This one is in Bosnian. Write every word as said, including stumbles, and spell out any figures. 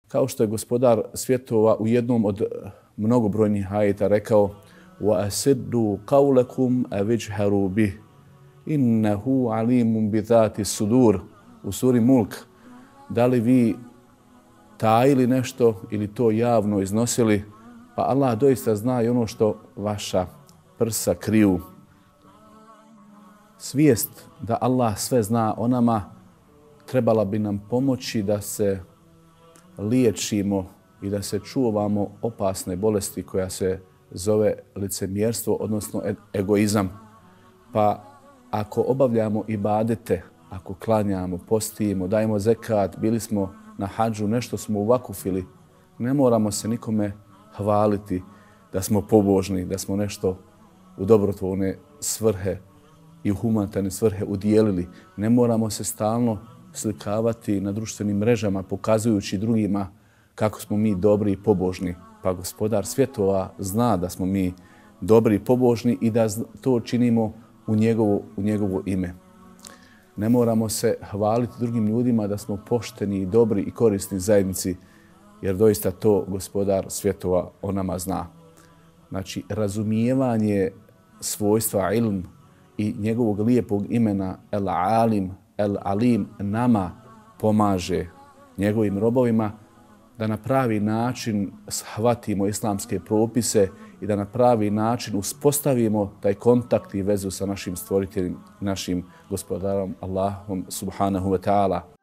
Kao što je gospodar svjetova u jednom od mnogobrojnih ajeta rekao وَأَسِرُّوا قَوْلَكُمْ أَوِجْهَرُوا بِهِ إِنَّهُ عَلِيمٌ بِذَاتِ الصُّدُورِ u suri Mulk. Da li vi tajili nešto ili to javno iznosili, pa Allah doista zna i ono što vaša prsa kriju. Svijest da Allah sve zna o nama trebala bi nam pomoći da se liječimo i da se čuvamo opasne bolesti koja se zove licemjerstvo, odnosno egoizam. Pa ako obavljamo ibadete, ako klanjamo, postimo, dajemo zekat, bili smo na hadžu, nešto smo uvakufili, ne moramo se nikome hvaliti da smo pobožni, da smo nešto u dobrotvorne svrhe i u humanitarne svrhe udijelili. Ne moramo se stalno slikavati na društvenim mrežama pokazujući drugima kako smo mi dobri i pobožni. Pa gospodar svjetova zna da smo mi dobri i pobožni i da to činimo u njegovo, u njegovo ime. Ne moramo se hvaliti drugim ljudima da smo pošteni i dobri i korisni zajednici, jer doista to gospodar svjetova o nama zna. Znači, razumijevanje svojstva ilm i njegovog lijepog imena El Alim, El Alim nama pomaže njegovim robovima da na pravi način shvatimo islamske propise i da na pravi način uspostavimo taj kontakt i vezu sa našim stvoriteljem, našim gospodarom Allahom subhanahu wa ta'ala.